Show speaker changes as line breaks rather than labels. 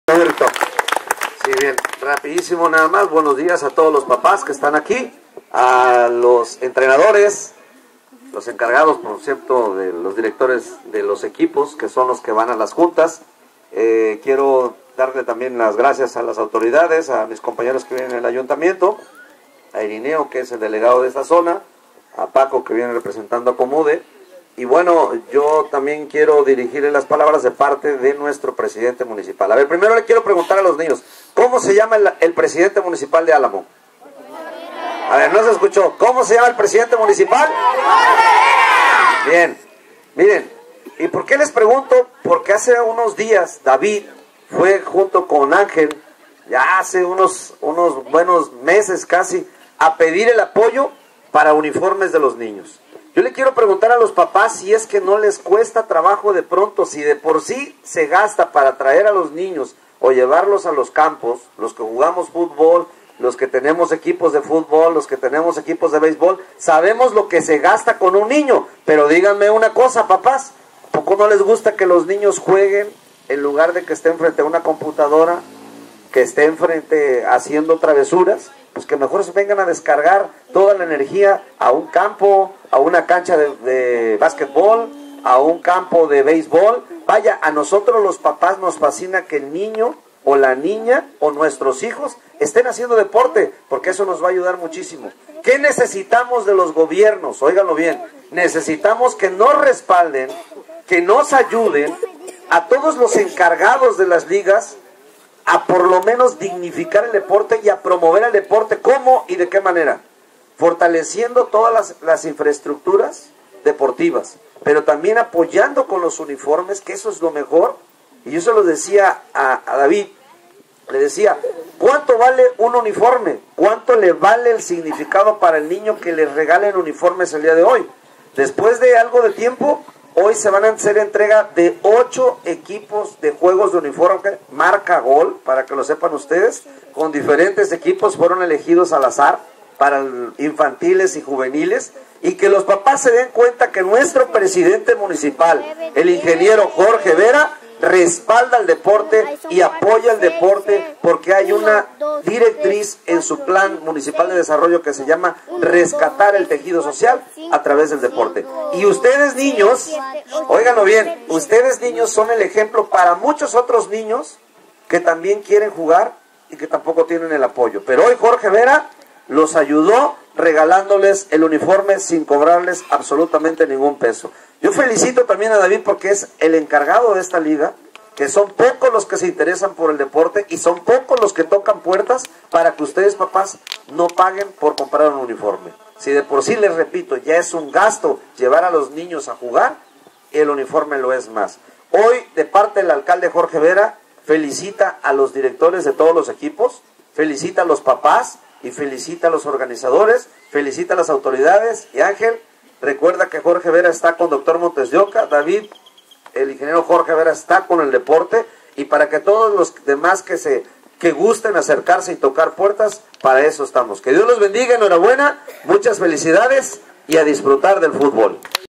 Perfecto. Sí, bien, rapidísimo nada más. Buenos días a todos los papás que están aquí, a los entrenadores, los encargados, por cierto, de los directores de los equipos, que son los que van a las juntas. Quiero darle también las gracias a las autoridades, a mis compañeros que vienen en el ayuntamiento, a Irineo, que es el delegado de esta zona, a Paco, que viene representando a Comude. Y bueno, yo también quiero dirigirle las palabras de parte de nuestro presidente municipal. A ver, primero le quiero preguntar a los niños, ¿cómo se llama el presidente municipal de Álamo? A ver, no se escuchó. ¿Cómo se llama el presidente municipal? Bien, miren, ¿y por qué les pregunto? Porque hace unos días David fue junto con Ángel, ya hace unos buenos meses casi, a pedir el apoyo para uniformes de los niños. Yo le quiero preguntar a los papás si es que no les cuesta trabajo de pronto, si de por sí se gasta para traer a los niños o llevarlos a los campos, los que jugamos fútbol, los que tenemos equipos de fútbol, los que tenemos equipos de béisbol, sabemos lo que se gasta con un niño. Pero díganme una cosa, papás, ¿a poco no les gusta que los niños jueguen en lugar de que estén frente a una computadora, que estén frente haciendo travesuras? Pues que mejor se vengan a descargar toda la energía a un campo, a una cancha de básquetbol, a un campo de béisbol. Vaya, a nosotros los papás nos fascina que el niño o la niña o nuestros hijos estén haciendo deporte, porque eso nos va a ayudar muchísimo. ¿Qué necesitamos de los gobiernos? Óiganlo bien, necesitamos que nos respalden, que nos ayuden a todos los encargados de las ligas a por lo menos dignificar el deporte y a promover el deporte. ¿Cómo y de qué manera? Fortaleciendo todas las infraestructuras deportivas, pero también apoyando con los uniformes, que eso es lo mejor. Y yo se lo decía a David, le decía, ¿cuánto vale un uniforme? ¿Cuánto le vale el significado para el niño que le regalen uniformes el día de hoy? Después de algo de tiempo, hoy se van a hacer entrega de 8 equipos de juegos de uniforme, marca Gol, para que lo sepan ustedes, con diferentes equipos, fueron elegidos al azar para infantiles y juveniles, y que los papás se den cuenta que nuestro presidente municipal, el ingeniero Jorge Vera, respalda el deporte y apoya el deporte, porque hay una directriz en su plan municipal de desarrollo que se llama rescatar el tejido social a través del deporte. Y ustedes niños, óiganlo bien, ustedes niños son el ejemplo para muchos otros niños que también quieren jugar y que tampoco tienen el apoyo. Pero hoy Jorge Vera los ayudó regalándoles el uniforme sin cobrarles absolutamente ningún peso. Yo felicito también a David porque es el encargado de esta liga, que son pocos los que se interesan por el deporte y son pocos los que tocan puertas para que ustedes, papás, no paguen por comprar un uniforme. Si de por sí, les repito, ya es un gasto llevar a los niños a jugar, el uniforme lo es más. Hoy, de parte del alcalde Jorge Vera, felicita a los directores de todos los equipos, felicita a los papás y felicita a los organizadores, felicita a las autoridades. Y Ángel, recuerda que Jorge Vera está con Dr. Montes de Oca, David, el ingeniero Jorge Vera está con el deporte, y para que todos los demás que gusten acercarse y tocar puertas, para eso estamos. Que Dios los bendiga, enhorabuena, muchas felicidades y a disfrutar del fútbol.